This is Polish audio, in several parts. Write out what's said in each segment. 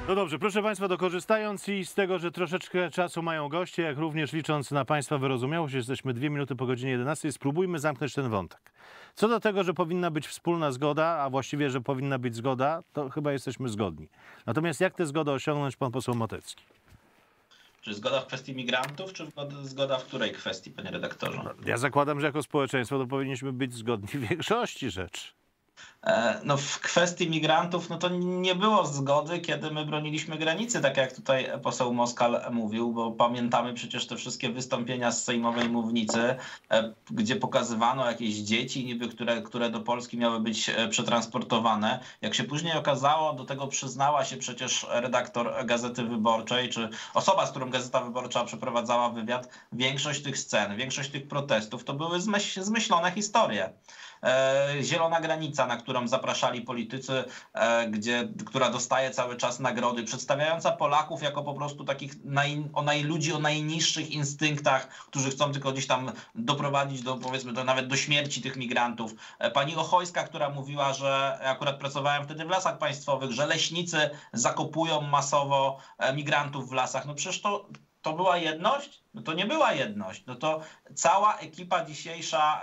No dobrze, proszę Państwa, korzystając i z tego, że troszeczkę czasu mają goście, jak również licząc na Państwa wyrozumiałość, jesteśmy 2 minuty po godzinie 11, spróbujmy zamknąć ten wątek. Co do tego, że powinna być wspólna zgoda, a właściwie, że powinna być zgoda, to chyba jesteśmy zgodni. Natomiast jak tę zgodę osiągnąć, pan poseł Motecki? Czy zgoda w kwestii migrantów, czy zgoda w której kwestii, panie redaktorze? Ja zakładam, że jako społeczeństwo to powinniśmy być zgodni w większości rzeczy. No w kwestii migrantów, no to nie było zgody, kiedy my broniliśmy granicy, tak jak tutaj poseł Moskal mówił, bo pamiętamy przecież te wszystkie wystąpienia z sejmowej mównicy, gdzie pokazywano jakieś dzieci niby, które do Polski miały być przetransportowane. Jak się później okazało, do tego przyznała się przecież redaktor Gazety Wyborczej, czy osoba, z którą Gazeta Wyborcza przeprowadzała wywiad, większość tych scen, większość tych protestów to były zmyślone historie. Zielona granica, na którą zapraszali politycy, która dostaje cały czas nagrody, przedstawiająca Polaków jako po prostu takich ludzi o najniższych instynktach, którzy chcą tylko gdzieś tam doprowadzić nawet do śmierci tych migrantów. Pani Ochojska, która mówiła, że akurat pracowałem wtedy w Lasach Państwowych, że leśnicy zakopują masowo migrantów w lasach. No przecież to była jedność? No to nie była jedność. No to cała ekipa dzisiejsza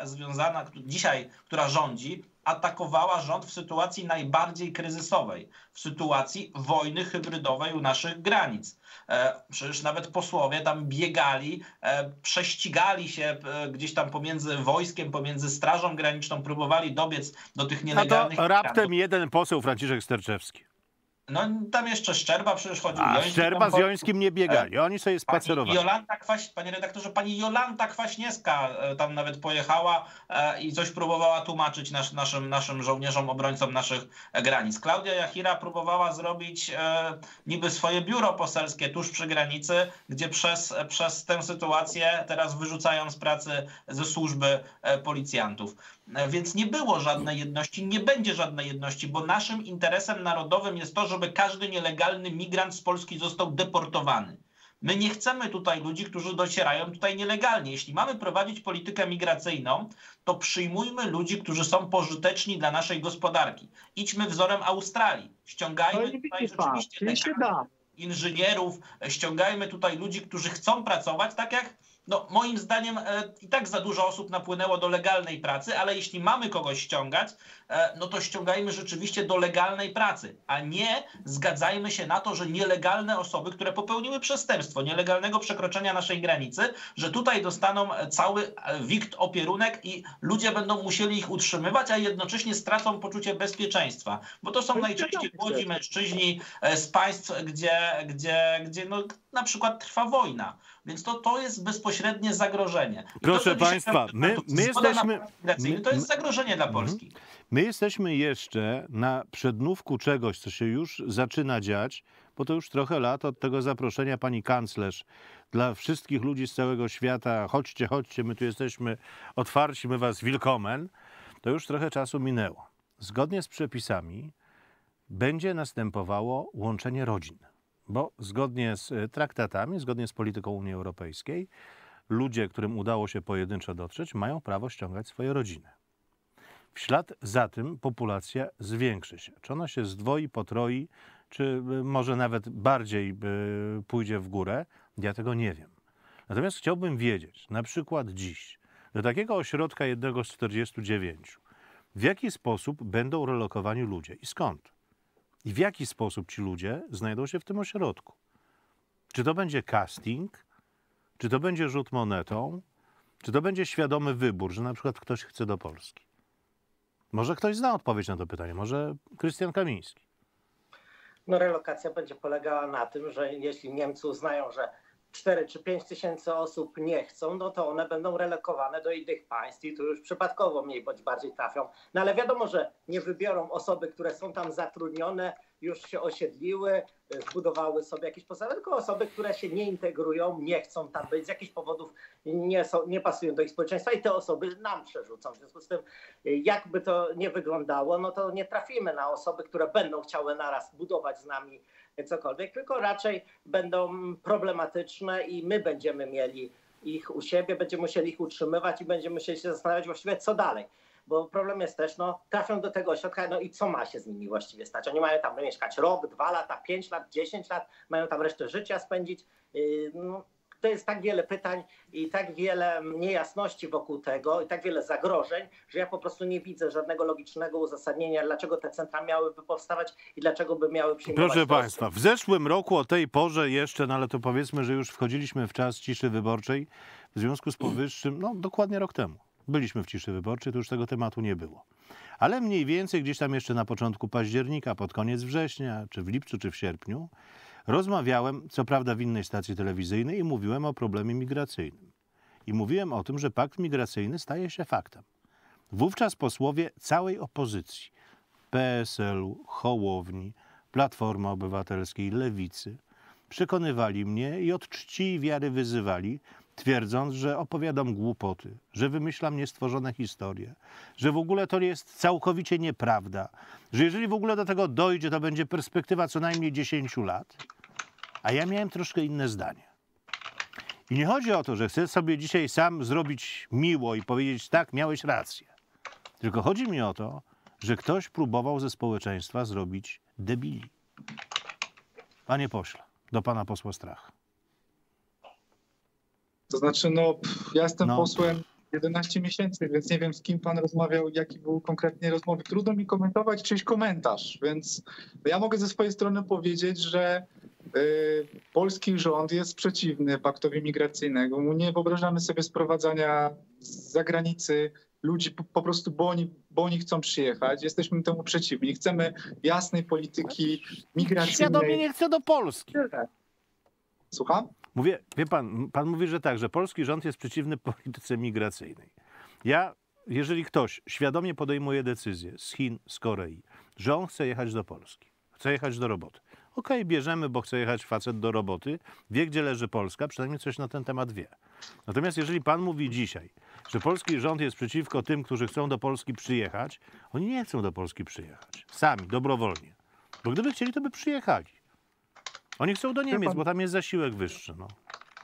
która rządzi, atakowała rząd w sytuacji najbardziej kryzysowej, w sytuacji wojny hybrydowej u naszych granic. Przecież nawet posłowie tam biegali, prześcigali się gdzieś tam pomiędzy wojskiem, pomiędzy Strażą Graniczną, próbowali dobiec do tych nielegalnych... A to raptem jeden poseł, Franciszek Sterczewski. No tam jeszcze Szczerba przecież chodził. A Szczerba z Jońskim nie biegali, oni sobie spacerowali. Panie redaktorze, pani Jolanta Kwaśniewska tam nawet pojechała i coś próbowała tłumaczyć naszym żołnierzom, obrońcom naszych granic. Klaudia Jachira próbowała zrobić niby swoje biuro poselskie tuż przy granicy, gdzie przez tę sytuację teraz wyrzucają z pracy ze służby policjantów. Więc nie było żadnej jedności, nie będzie żadnej jedności, bo naszym interesem narodowym jest to, żeby każdy nielegalny migrant z Polski został deportowany. My nie chcemy tutaj ludzi, którzy docierają tutaj nielegalnie. Jeśli mamy prowadzić politykę migracyjną, to przyjmujmy ludzi, którzy są pożyteczni dla naszej gospodarki. Idźmy wzorem Australii. Ściągajmy tutaj rzeczywiście inżynierów, ściągajmy tutaj ludzi, którzy chcą pracować, tak jak moim zdaniem i tak za dużo osób napłynęło do legalnej pracy, ale jeśli mamy kogoś ściągać, no to ściągajmy rzeczywiście do legalnej pracy, a nie zgadzajmy się na to, że nielegalne osoby, które popełniły przestępstwo nielegalnego przekroczenia naszej granicy, że tutaj dostaną cały wikt opierunek i ludzie będą musieli ich utrzymywać, a jednocześnie stracą poczucie bezpieczeństwa. Bo to są najczęściej młodzi mężczyźni z państw, gdzie na przykład trwa wojna. Więc to jest bezpośrednie zagrożenie. Proszę Państwa, my jesteśmy... To jest zagrożenie dla Polski. My jesteśmy jeszcze na przednówku czegoś, co się już zaczyna dziać, bo to już trochę lat od tego zaproszenia pani kanclerz dla wszystkich ludzi z całego świata. Chodźcie, chodźcie, my tu jesteśmy otwarci, my was willkommen. To już trochę czasu minęło. Zgodnie z przepisami będzie następowało łączenie rodzin. Bo zgodnie z traktatami, zgodnie z polityką Unii Europejskiej, ludzie, którym udało się pojedynczo dotrzeć, mają prawo ściągać swoje rodziny. W ślad za tym populacja zwiększy się. Czy ona się zdwoi, potroi, czy może nawet bardziej pójdzie w górę, ja tego nie wiem. Natomiast chciałbym wiedzieć, na przykład dziś, do takiego ośrodka jednego z 49, w jaki sposób będą relokowani ludzie i skąd? I w jaki sposób ci ludzie znajdą się w tym ośrodku? Czy to będzie casting? Czy to będzie rzut monetą? Czy to będzie świadomy wybór, że na przykład ktoś chce do Polski? Może ktoś zna odpowiedź na to pytanie, może Krystian Kamiński. No relokacja będzie polegała na tym, że jeśli Niemcy uznają, że 4 czy 5 tysięcy osób nie chcą, no to one będą relokowane do innych państw i tu już przypadkowo mniej bądź bardziej trafią. No ale wiadomo, że nie wybiorą osoby, które są tam zatrudnione, już się osiedliły, zbudowały sobie jakieś podstawy, tylko osoby, które się nie integrują, nie chcą tam być, z jakichś powodów nie pasują do ich społeczeństwa i te osoby nam przerzucą. W związku z tym, jakby to nie wyglądało, no to nie trafimy na osoby, które będą chciały naraz budować z nami cokolwiek, tylko raczej będą problematyczne i my będziemy mieli ich u siebie, będziemy musieli ich utrzymywać i będziemy musieli się zastanawiać właściwie co dalej. bo problem jest też, no trafią do tego ośrodka, no i co ma się z nimi właściwie stać? Oni mają tam mieszkać rok, 2 lata, 5 lat, 10 lat, mają tam resztę życia spędzić. No, to jest tak wiele pytań i tak wiele niejasności wokół tego i tak wiele zagrożeń, że ja po prostu nie widzę żadnego logicznego uzasadnienia, dlaczego te centra miałyby powstawać i dlaczego by miały przyjmować. Proszę Państwa, w zeszłym roku o tej porze jeszcze, no ale to powiedzmy, że już wchodziliśmy w czas ciszy wyborczej, w związku z powyższym, no dokładnie rok temu byliśmy w ciszy wyborczej, to już tego tematu nie było. Ale mniej więcej gdzieś tam jeszcze na początku października, pod koniec września, czy w lipcu, czy w sierpniu, rozmawiałem, co prawda w innej stacji telewizyjnej, i mówiłem o problemie migracyjnym. I mówiłem o tym, że pakt migracyjny staje się faktem. Wówczas posłowie całej opozycji, PSL-u, Hołowni, Platformy Obywatelskiej, Lewicy, przekonywali mnie i od czci i wiary wyzywali, twierdząc, że opowiadam głupoty, że wymyślam niestworzone historie, że w ogóle to jest całkowicie nieprawda, że jeżeli w ogóle do tego dojdzie, to będzie perspektywa co najmniej 10 lat. A ja miałem troszkę inne zdanie. I nie chodzi o to, że chcę sobie dzisiaj sam zrobić miło i powiedzieć, tak, miałeś rację. Tylko chodzi mi o to, że ktoś próbował ze społeczeństwa zrobić debili. Panie pośle, do pana posła Strach. To znaczy, ja jestem posłem 11 miesięcy, więc nie wiem, z kim pan rozmawiał, jaki był konkretnie rozmowy. Trudno mi komentować czyjś komentarz, więc ja mogę ze swojej strony powiedzieć, że polski rząd jest przeciwny paktowi migracyjnemu. Nie wyobrażamy sobie sprowadzania z zagranicy ludzi po prostu, bo oni chcą przyjechać. Jesteśmy temu przeciwni. Chcemy jasnej polityki migracyjnej. Świadomie nie chcę do Polski. Słucham? Mówię, wie pan mówi, że tak, że polski rząd jest przeciwny polityce migracyjnej. Jeżeli ktoś świadomie podejmuje decyzję z Chin, z Korei, że on chce jechać do Polski, chce jechać do roboty. Okej, bierzemy, bo chce jechać facet do roboty, wie, gdzie leży Polska, przynajmniej coś na ten temat wie. Natomiast jeżeli pan mówi dzisiaj, że polski rząd jest przeciwko tym, którzy chcą do Polski przyjechać, oni nie chcą do Polski przyjechać. Sami, dobrowolnie. Bo gdyby chcieli, to by przyjechali. Oni chcą do Niemiec, bo tam jest zasiłek wyższy. No.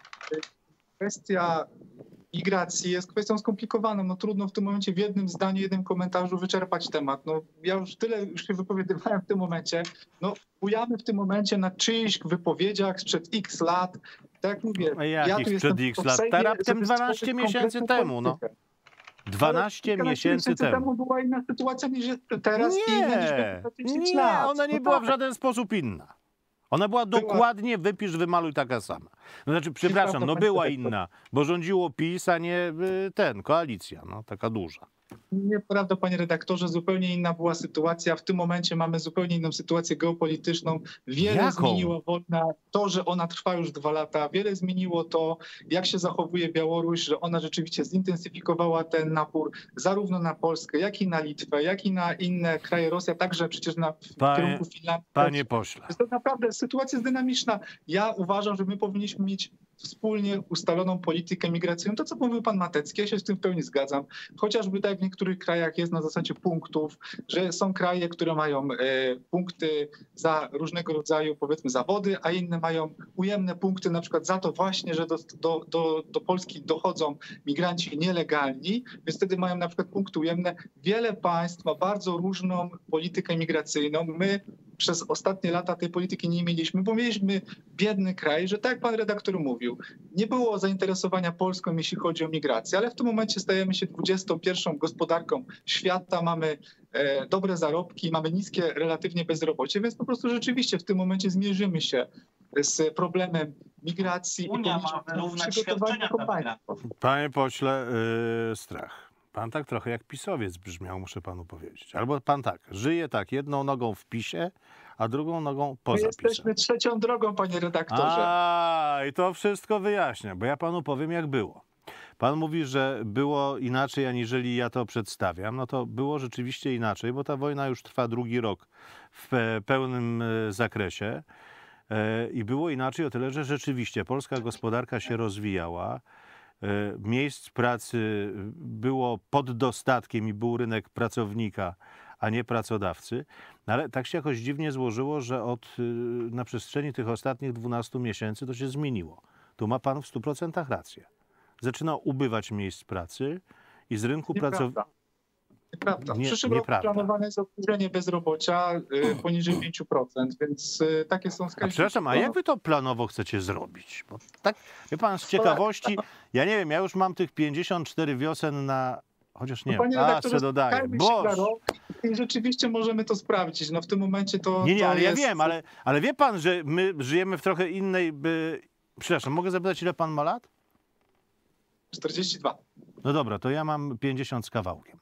Kwestia migracji jest kwestią skomplikowaną. Trudno w tym momencie w jednym zdaniu, jednym komentarzu wyczerpać temat. Ja już się wypowiadywałem w tym momencie. Bujamy w tym momencie na czyichś wypowiedziach sprzed x lat. Tak jak mówię, ja tu jestem x lat? Raptem 12 miesięcy temu. 12 miesięcy temu była inna sytuacja niż teraz. Nie, ona nie była w żaden sposób inna. Ona była dokładnie, wypisz, wymaluj taka sama. Przepraszam, była inna, bo rządziło PiS, a nie koalicja, taka duża. Nieprawda, panie redaktorze, zupełnie inna była sytuacja. W tym momencie mamy zupełnie inną sytuację geopolityczną. Wiele zmieniła wojna, to, że ona trwa już 2 lata. Wiele zmieniło to, jak się zachowuje Białoruś, że ona rzeczywiście zintensyfikowała ten napór zarówno na Polskę, jak i na Litwę, jak i na inne kraje. Rosja także przecież w kierunku Finlandii. Panie pośle. To naprawdę sytuacja jest dynamiczna. Ja uważam, że my powinniśmy mieć wspólnie ustaloną politykę migracyjną. To, co mówił pan Matecki, ja się z tym w pełni zgadzam. Chociażby tak jak w niektórych krajach jest na zasadzie punktów, że są kraje, które mają punkty za różnego rodzaju, powiedzmy, zawody, a inne mają ujemne punkty, na przykład za to właśnie, że do Polski dochodzą migranci nielegalni, więc wtedy mają na przykład punkty ujemne. Wiele państw ma bardzo różną politykę migracyjną. My przez ostatnie lata tej polityki nie mieliśmy, bo mieliśmy biedny kraj, że tak jak pan redaktor mówił, nie było zainteresowania Polską, jeśli chodzi o migrację, ale w tym momencie stajemy się 21. gospodarką świata, mamy dobre zarobki, mamy niskie relatywnie bezrobocie, więc po prostu rzeczywiście w tym momencie zmierzymy się z problemem migracji. Unia ma wyrównać świadczenia dla migrantów. Panie pośle Strach. Pan tak trochę jak PiS-owiec brzmiał, muszę panu powiedzieć. Albo pan żyje jedną nogą w PiS-ie, a drugą nogą poza PiS-em. Jesteśmy trzecią drogą, panie redaktorze. I to wszystko wyjaśnia, bo ja panu powiem, jak było. Pan mówi, że było inaczej, aniżeli ja to przedstawiam. To było rzeczywiście inaczej, bo ta wojna już trwa 2. rok w pełnym zakresie. I było inaczej o tyle, że rzeczywiście polska gospodarka się rozwijała. Miejsc pracy było pod dostatkiem i był rynek pracownika, a nie pracodawcy. Ale tak się jakoś dziwnie złożyło, że na przestrzeni tych ostatnich 12 miesięcy to się zmieniło. Tu ma pan w 100% rację. Zaczyna ubywać miejsc pracy i z rynku pracowników... Nieprawda. W Nie, przyszłym roku nieprawda. planowane jest obniżenie bezrobocia poniżej 5%, więc takie są A wskaźniki. przepraszam, a jak wy to planowo chcecie zrobić? Bo tak, wie pan, z ciekawości, ja nie wiem, ja już mam tych 54 wiosen na... Chociaż nie, Panie redaktorze, se dodaję. spotkajmy się za rok i rzeczywiście możemy to sprawdzić. No w tym momencie to Nie, to ale ja jest... wiem, ale wie pan, że my żyjemy w trochę innej... Przepraszam, mogę zapytać, ile pan ma lat? 42. No dobra, to ja mam 50 z kawałkiem.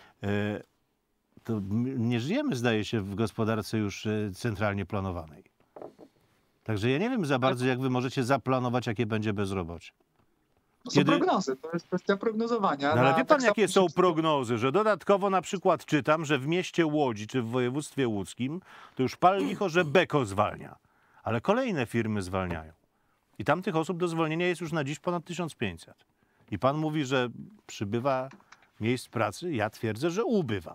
To nie żyjemy, zdaje się, w gospodarce już centralnie planowanej. Także ja nie wiem za bardzo, jak wy możecie zaplanować, jakie będzie bezrobocie. To są prognozy, to jest kwestia prognozowania. No ale wie pan, tak jakie samo są prognozy, że dodatkowo na przykład czytam, że w mieście Łodzi czy w województwie łódzkim to już pal licho, że Beko zwalnia, ale kolejne firmy zwalniają. I tam tych osób do zwolnienia jest już na dziś ponad 1500. I pan mówi, że przybywa miejsc pracy, ja twierdzę, że ubywa.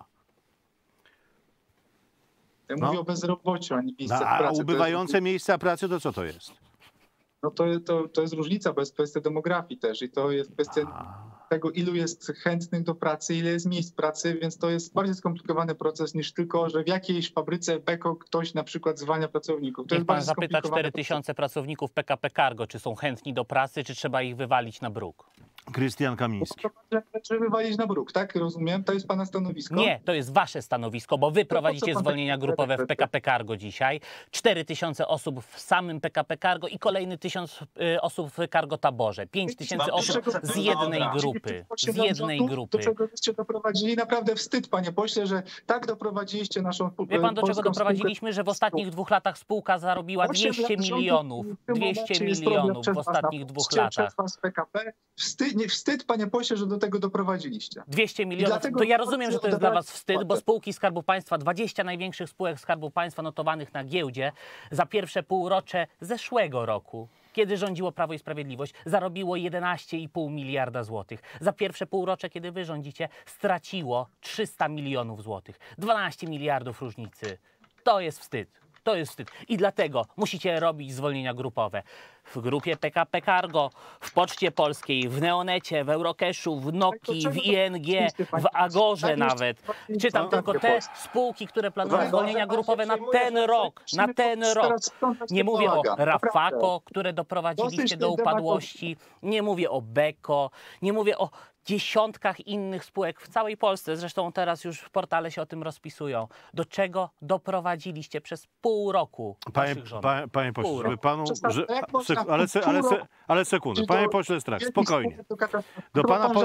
Ja mówię o bezrobociu, a nie miejscach A pracy. ubywające miejsca pracy to co to jest? No to jest różnica, bo jest kwestia demografii też i to jest kwestia tego, ilu jest chętnych do pracy, ile jest miejsc pracy, więc to jest bardziej skomplikowany proces niż tylko, że w jakiejś fabryce Beko ktoś na przykład zwalnia pracowników. To Niech jest pan bardziej zapyta skomplikowany 4000 pracowników PKP Cargo, czy są chętni do pracy, czy trzeba ich wywalić na bruk. Krystian Kamiński. Żeby wywalić na bruk, tak? Rozumiem? To jest pana stanowisko? Nie, to jest wasze stanowisko, bo wy prowadzicie pan zwolnienia tak- grupowe w PKP Cargo dzisiaj. 4000 osób w samym PKP Cargo i kolejny 1000 osób w Cargo Taborze. 5000 osób z jednej grupy. Z jednej grupy. Do czego byście doprowadzili? Naprawdę wstyd, panie pośle, że tak doprowadziliście naszą Wie pan, do czego polską doprowadziliśmy? Że w ostatnich 2 latach spółka zarobiła 200 milionów. 200 milionów w ostatnich 2 latach. PKP. Wstyd, panie pośle, że do tego doprowadziliście. 200 milionów. dlatego To ja rozumiem, że to jest dla was wstyd, bo odebrać spółki Skarbu Państwa, 20 największych spółek Skarbu Państwa notowanych na giełdzie za pierwsze półrocze zeszłego roku, kiedy rządziło Prawo i Sprawiedliwość, zarobiło 11,5 miliarda złotych. Za pierwsze półrocze, kiedy wy rządzicie, straciło 300 milionów złotych. 12 miliardów różnicy. To jest wstyd. To jest wstyd. I dlatego musicie robić zwolnienia grupowe. W grupie PKP Cargo, w Poczcie Polskiej, w Neonecie, w Eurocashu, w Nokii, w ING, w Agorze nawet. Czytam tylko te spółki, które planują zwolnienia grupowe na ten rok. Na ten rok. Nie mówię o Rafako, które doprowadziliście do upadłości. Nie mówię o Beko. Nie mówię o dziesiątkach innych spółek w całej Polsce. Zresztą teraz już portale się o tym rozpisują. Do czego doprowadziliście przez pół roku waszych rządów? Panie pośle, Pół żeby roku. panu... Jak można Ale sekundę. Panie pośle Strach, spokojnie. Do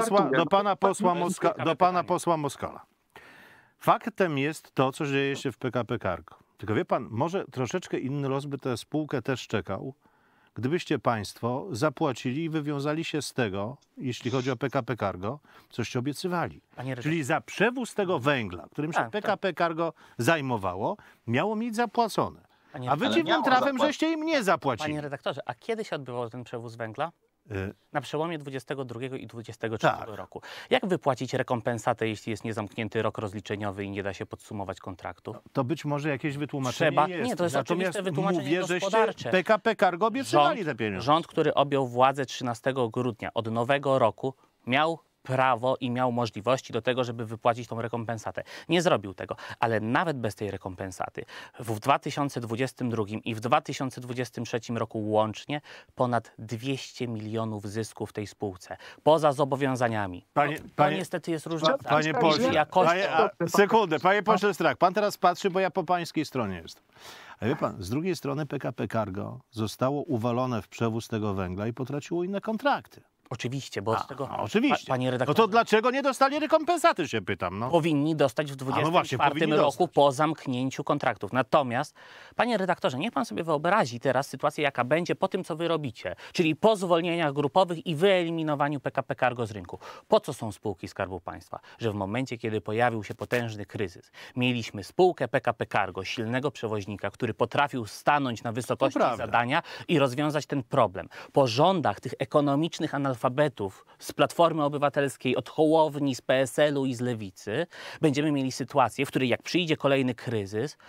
pana posła Moskala. Faktem jest to, co dzieje się w PKP Cargo. Tylko wie pan, może troszeczkę inny los by tę spółkę też czekał, gdybyście państwo zapłacili i wywiązali się z tego, jeśli chodzi o PKP Cargo, coście obiecywali. Czyli za przewóz tego węgla, którym się PKP Cargo zajmowało, miało mieć zapłacone. A wy dziwnym trafem, żeście im nie zapłacili. Panie redaktorze, a kiedy się odbywał ten przewóz węgla? Na przełomie 22 i 23 roku. Jak wypłacić rekompensatę, jeśli jest niezamknięty rok rozliczeniowy i nie da się podsumować kontraktu? To być może jakieś wytłumaczenie jest. Nie, to jest Natomiast oczywiste wytłumaczenie mówię, gospodarcze. żeście PKP Cargo obiecywali te pieniądze. Rząd, który objął władzę 13 grudnia od nowego roku, miał prawo i miał możliwości do tego, żeby wypłacić tą rekompensatę. Nie zrobił tego, ale nawet bez tej rekompensaty w 2022 i w 2023 roku łącznie ponad 200 milionów zysków w tej spółce. Poza zobowiązaniami. To niestety jest różnica. Panie pośle, sekundę, panie pośle Strach, pan teraz patrzy, bo ja po pańskiej stronie jestem. A wie pan, z drugiej strony PKP Cargo zostało uwalone w przewóz tego węgla i potraciło inne kontrakty. Oczywiście, bo z tego... Oczywiście. Panie redaktorze, no to dlaczego nie dostali rekompensaty, się pytam. No. Powinni dostać w 2024 roku po zamknięciu kontraktów. Natomiast, panie redaktorze, niech pan sobie wyobrazi teraz sytuację, jaka będzie po tym, co wy robicie. Czyli po zwolnieniach grupowych i wyeliminowaniu PKP Cargo z rynku. Po co są spółki Skarbu Państwa? Że w momencie, kiedy pojawił się potężny kryzys, mieliśmy spółkę PKP Cargo, silnego przewoźnika, który potrafił stanąć na wysokości zadania i rozwiązać ten problem. Po rządach tych ekonomicznych analfabetów z Platformy Obywatelskiej, od Hołowni, z PSL-u i z Lewicy, będziemy mieli sytuację, w której jak przyjdzie kolejny kryzys,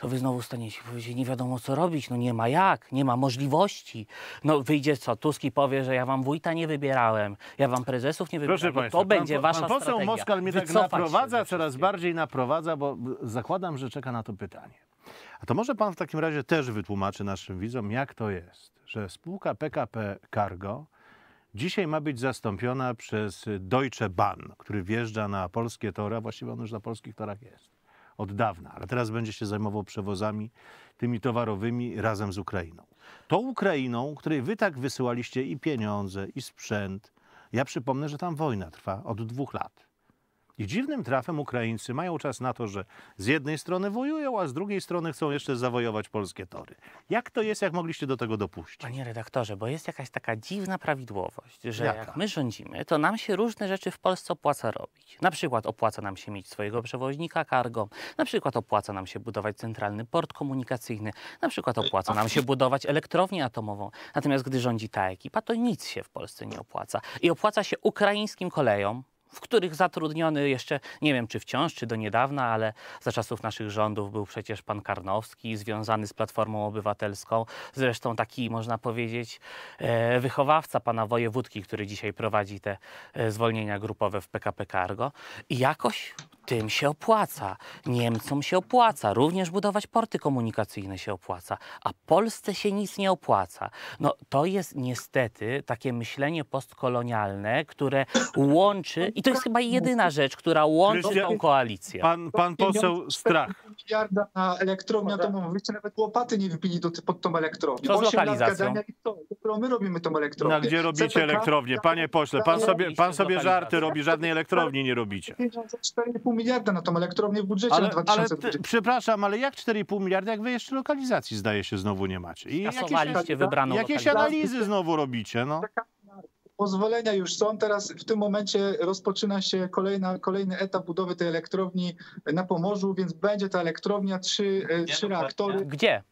to wy znowu staniecie i powiecie, nie wiadomo co robić, no nie ma jak, nie ma możliwości. No wyjdzie co, Tusk i powie, że ja wam wójta nie wybierałem, ja wam prezesów nie wybierałem. Proszę państwa, to będzie wasza pan poseł strategia. Moskal mnie tak Wycofać się naprowadza, ze coraz wszystkiego. bardziej naprowadza, bo zakładam, że czeka na to pytanie. A to może pan w takim razie też wytłumaczy naszym widzom, jak to jest, że spółka PKP Cargo dzisiaj ma być zastąpiona przez Deutsche Bahn, który wjeżdża na polskie tory, a właściwie on już na polskich torach jest od dawna, ale teraz będzie się zajmował przewozami tymi towarowymi razem z Ukrainą. Tą Ukrainą, której wy tak wysyłaliście i pieniądze, i sprzęt. Ja przypomnę, że tam wojna trwa od 2 lat. I dziwnym trafem Ukraińcy mają czas na to, że z jednej strony wojują, a z drugiej strony chcą jeszcze zawojować polskie tory. Jak to jest, jak mogliście do tego dopuścić? Panie redaktorze, bo jest jakaś taka dziwna prawidłowość, że Jaka? jak my rządzimy, to nam się różne rzeczy w Polsce opłaca robić. Na przykład opłaca nam się mieć swojego przewoźnika cargo, na przykład opłaca nam się budować centralny port komunikacyjny, na przykład opłaca nam się budować elektrownię atomową. Natomiast gdy rządzi ta ekipa, to nic się w Polsce nie opłaca. I opłaca się ukraińskim kolejom, w których zatrudniony jeszcze, nie wiem czy wciąż, czy do niedawna, ale za czasów naszych rządów był przecież pan Karnowski, związany z Platformą Obywatelską, zresztą taki, można powiedzieć, wychowawca pana wojewódki, który dzisiaj prowadzi te zwolnienia grupowe w PKP Cargo. I jakoś tym się opłaca. Niemcom się opłaca. Również budować porty komunikacyjne się opłaca. A Polsce się nic nie opłaca. No to jest niestety takie myślenie postkolonialne, które łączy, i to jest chyba jedyna rzecz, która łączy Krystian- tą koalicję. Pan poseł Strach. 4,5 miliarda na elektrownię atomową. Wyście nawet łopaty nie wypili pod tą elektrownię. Co z 8 lat lokalizacją? gadania i co? Dopiero my robimy tą elektrownię. Na gdzie robicie CPK elektrownię? Panie pośle, pan sobie żarty robi, żadnej elektrowni nie robicie. Pieniądze 4,5 miliarda na tą elektrownię w budżecie na Ale 2020. przepraszam, ale jak 4,5 miliarda, jak wy jeszcze lokalizacji zdaje się znowu nie macie? I Skasowaliście wybraną jakieś lokalizację. analizy znowu robicie, no. Pozwolenia już są. Teraz w tym momencie rozpoczyna się kolejny etap budowy tej elektrowni na Pomorzu, więc będzie ta elektrownia, trzy reaktory Gdzie?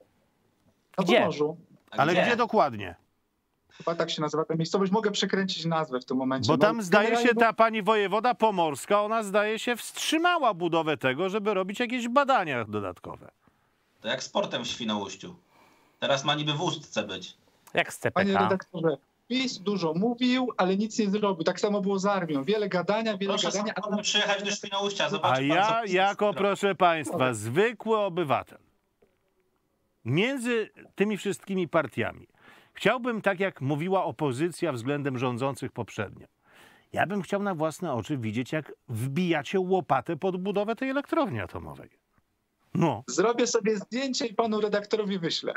na Gdzie? Pomorzu. Ale gdzie dokładnie? Chyba tak się nazywa ta miejscowość. Mogę przekręcić nazwę w tym momencie. Bo tam zdaje się generalnie ta pani wojewoda pomorska, ona zdaje się wstrzymała budowę tego, żeby robić jakieś badania dodatkowe. To jak z portem w Świnoujściu. Teraz ma niby w Ustce być. Jak z Panie CPK? redaktorze, PiS dużo mówił, ale nic nie zrobił. Tak samo było z armią. Wiele gadania, Proszę ale samochodem przyjechać do Świnoujścia, A zobaczy pan, ja co PiS jako, zrobi. proszę państwa, zwykły obywatel, między tymi wszystkimi partiami, chciałbym, tak jak mówiła opozycja względem rządzących poprzednio, ja bym chciał na własne oczy widzieć, jak wbijacie łopatę pod budowę tej elektrowni atomowej. No. Zrobię sobie zdjęcie i panu redaktorowi wyślę.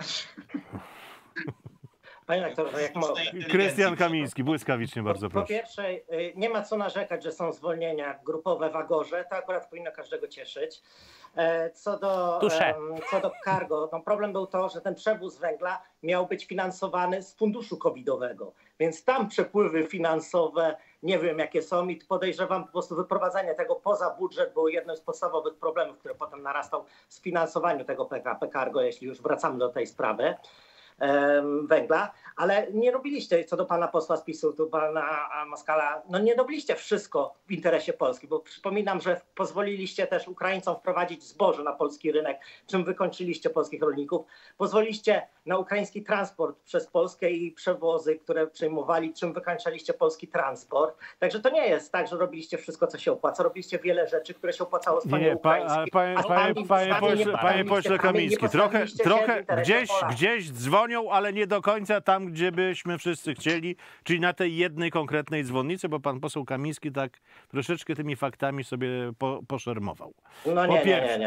Panie rektorze, jak mogę. Krystian Kamiński, błyskawicznie bardzo Po proszę. pierwsze, nie ma co narzekać, że są zwolnienia grupowe w Agorze. To akurat powinno każdego cieszyć. Co do cargo, no problem był to, że ten przewóz węgla miał być finansowany z funduszu covidowego. Więc tam przepływy finansowe nie wiem jakie są i podejrzewam po prostu wyprowadzenie tego poza budżet było jednym z podstawowych problemów, który potem narastał w finansowaniu tego PKP Cargo, jeśli już wracamy do tej sprawy węgla, ale nie robiliście, co do pana posła z PiS-u, tu pana Moskala, no nie robiliście wszystko w interesie Polski, bo przypominam, że pozwoliliście też Ukraińcom wprowadzić zboże na polski rynek, czym wykończyliście polskich rolników. Pozwoliliście na ukraiński transport przez Polskę i przewozy, które przejmowali, czym wykańczaliście polski transport. Także to nie jest tak, że robiliście wszystko, co się opłaca. Robiliście wiele rzeczy, które się opłacało stronie ukraińskiej. Panie pośle Kamiński, trochę gdzieś dzwonią, ale nie do końca tam, gdzie byśmy wszyscy chcieli, czyli na tej jednej konkretnej dzwonnicy, bo pan poseł Kamiński tak troszeczkę tymi faktami sobie poszermował. No nie.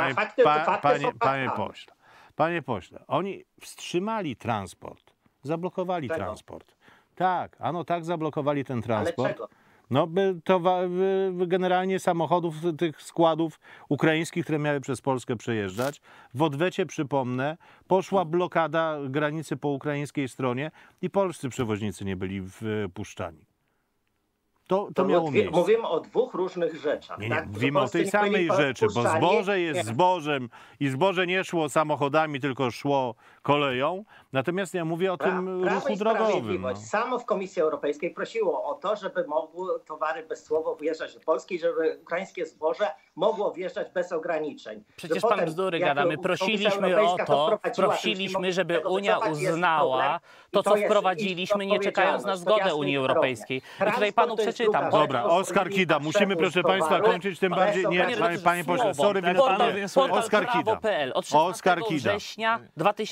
Panie pośle, oni wstrzymali transport, zablokowali transport. Tak, tak zablokowali ten transport. Ale czego? No, generalnie samochodów, tych składów ukraińskich, które miały przez Polskę przejeżdżać. W odwecie, przypomnę, poszła blokada granicy po ukraińskiej stronie i polscy przewoźnicy nie byli wpuszczani. To miało miejsce. Mówimy o dwóch różnych rzeczach. Nie, tak? mówimy o tej samej rzeczy, bo zboże jest zbożem i zboże nie szło samochodami, tylko szło koleją. Natomiast ja mówię o tym ruchu drogowym. No. Samo w Komisji Europejskiej prosiło o to, żeby mogły towary bezcłowo wjeżdżać do Polski, żeby ukraińskie zboże mogło wjeżdżać bez ograniczeń. Przecież pan bzdury gada. My prosiliśmy o to, żeby Unia uznała to, co wprowadziliśmy, nie czekając na zgodę Unii Europejskiej. I tutaj panu przeczytam. Dobra, Oskar Kida. Musimy, proszę państwa, kończyć, tym bardziej... Nie, panie pośle, sorry, Oskar Kida. Od 16 września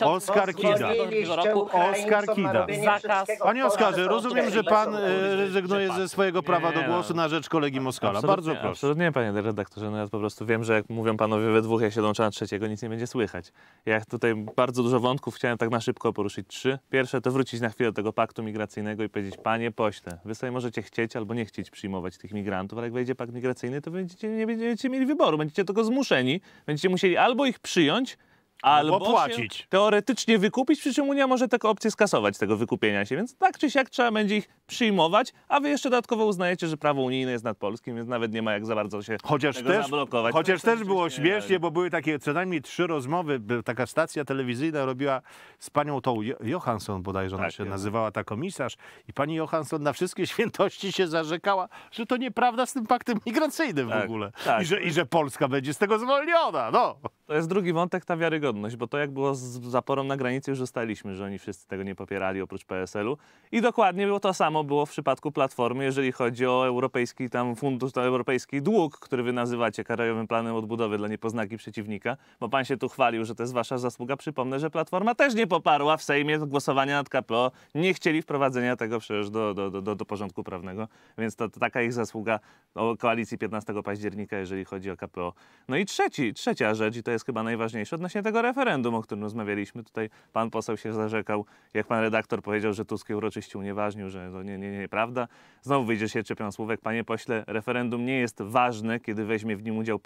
2022 roku. Oskar Kida. Zakaz. Panie Oskarze, rozumiem, że pan rezygnuje ze swojego prawa do głosu na rzecz kolegi Moskala. Bardzo proszę. Absolutnie nie, panie redaktorze. No ja po prostu wiem, że jak mówią panowie we dwóch, jak się dołącza na trzeciego, nic nie będzie słychać. Ja tutaj bardzo dużo wątków chciałem tak na szybko poruszyć. 3. Pierwsze to wrócić na chwilę do tego paktu migracyjnego i powiedzieć: panie pośle, wy sobie możecie chcieć albo nie chcieć przyjmować tych migrantów, ale jak wejdzie pakt migracyjny, to nie będziecie mieli wyboru. Będziecie tylko zmuszeni. Będziecie musieli albo ich przyjąć, albo płacić. Teoretycznie wykupić, przy czym Unia może taką opcję skasować, tego wykupienia się. Więc tak czy siak trzeba będzie ich przyjmować, a wy jeszcze dodatkowo uznajecie, że prawo unijne jest nad polskim, więc nawet nie ma jak za bardzo się zablokować. Chociaż też było śmiesznie, bo były takie co najmniej 3 rozmowy. Taka stacja telewizyjna robiła z panią tą Johansson, bodajże ona się nazywała, ta komisarz. I pani Johansson na wszystkie świętości się zarzekała, że to nieprawda z tym paktem migracyjnym w ogóle. Tak. I że Polska będzie z tego zwolniona. No. To jest drugi wątek, ta wiarygodność, bo to jak było z zaporą na granicy, już ustaliliśmy, że oni wszyscy tego nie popierali oprócz PSL-u. I dokładnie było to samo było w przypadku Platformy, jeżeli chodzi o europejski fundusz, europejski dług, który wy nazywacie Krajowym Planem Odbudowy dla niepoznaki przeciwnika, bo pan się tu chwalił, że to jest wasza zasługa. Przypomnę, że Platforma też nie poparła w Sejmie głosowania nad KPO. Nie chcieli wprowadzenia tego przecież do porządku prawnego, więc to taka ich zasługa o koalicji 15 października, jeżeli chodzi o KPO. No i trzecia rzecz, i to jest chyba najważniejsze, odnośnie tego referendum, o którym rozmawialiśmy. Tutaj pan poseł się zarzekał, jak pan redaktor powiedział, że Tusk uroczyście unieważnił, że to nieprawda. Znowu wyjdzie się czepią słówek. Panie pośle, referendum nie jest ważne, kiedy weźmie w nim udział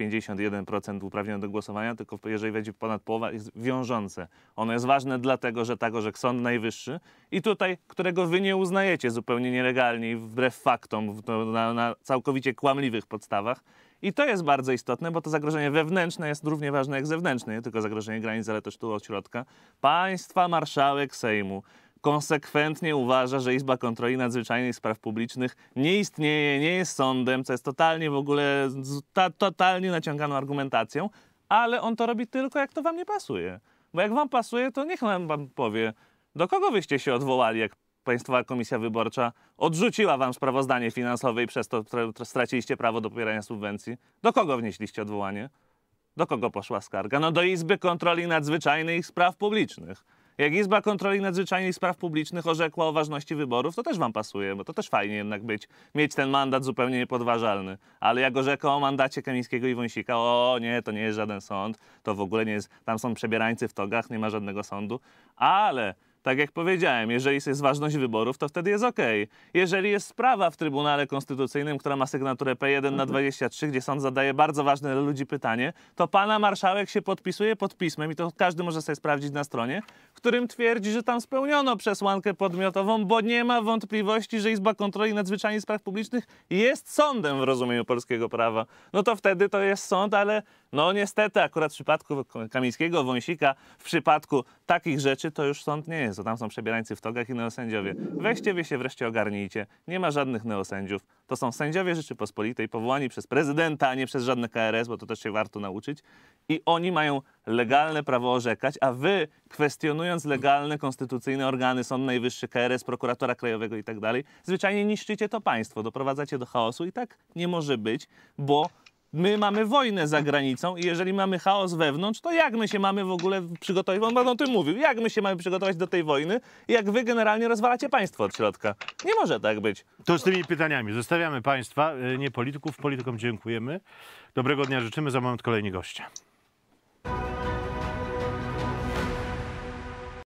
51% uprawnionych do głosowania, tylko jeżeli weźmie ponad połowa, jest wiążące. Ono jest ważne dlatego, że tak orzekł Sąd Najwyższy i tutaj, którego wy nie uznajecie zupełnie nielegalnie i wbrew faktom, na całkowicie kłamliwych podstawach. I to jest bardzo istotne, bo to zagrożenie wewnętrzne jest równie ważne jak zewnętrzne, nie tylko zagrożenie granic, ale też tu od środka. Państwa marszałek Sejmu konsekwentnie uważa, że Izba Kontroli Nadzwyczajnej i Spraw Publicznych nie istnieje, nie jest sądem, co jest totalnie w ogóle totalnie naciąganą argumentacją, ale on to robi tylko jak to wam nie pasuje. Bo jak wam pasuje, to niech nam pan powie, do kogo wyście się odwołali, jak Państwowa Komisja Wyborcza odrzuciła wam sprawozdanie finansowe i przez to straciliście prawo do pobierania subwencji. Do kogo wnieśliście odwołanie? Do kogo poszła skarga? No do Izby Kontroli Nadzwyczajnej i Spraw Publicznych. Jak Izba Kontroli Nadzwyczajnej i Spraw Publicznych orzekła o ważności wyborów, to też wam pasuje, bo to też fajnie jednak mieć ten mandat zupełnie niepodważalny. Ale jak orzekła o mandacie Kamińskiego i Wąsika, o nie, to nie jest żaden sąd, to w ogóle nie jest, tam są przebierańcy w togach, nie ma żadnego sądu, ale... Tak jak powiedziałem, jeżeli jest ważność wyborów, to wtedy jest okej. Jeżeli jest sprawa w Trybunale Konstytucyjnym, która ma sygnaturę P1/23, gdzie sąd zadaje bardzo ważne dla ludzi pytanie, to pana marszałek się podpisuje pod pismem, i to każdy może sobie sprawdzić na stronie, w którym twierdzi, że tam spełniono przesłankę podmiotową, bo nie ma wątpliwości, że Izba Kontroli Nadzwyczajnej i Spraw Publicznych jest sądem w rozumieniu polskiego prawa. No to wtedy to jest sąd, ale no niestety akurat w przypadku Kamińskiego, Wąsika, w przypadku takich rzeczy to już sąd nie jest. To tam są przebierańcy w togach i neosędziowie. Weźcie wy się wreszcie ogarnijcie. Nie ma żadnych neosędziów. To są sędziowie Rzeczypospolitej powołani przez prezydenta, a nie przez żadne KRS, bo to też się warto nauczyć. I oni mają legalne prawo orzekać, a wy, kwestionując legalne, konstytucyjne organy, Sąd Najwyższy, KRS, Prokuratora Krajowego i tak dalej, zwyczajnie niszczycie to państwo, doprowadzacie do chaosu i tak nie może być, bo my mamy wojnę za granicą i jeżeli mamy chaos wewnątrz, to jak my się mamy w ogóle przygotować, on o tym mówił, jak my się mamy przygotować do tej wojny, jak wy generalnie rozwalacie państwo od środka. Nie może tak być. To z tymi pytaniami zostawiamy państwa, nie polityków, politykom dziękujemy. Dobrego dnia życzymy, za moment kolejni goście.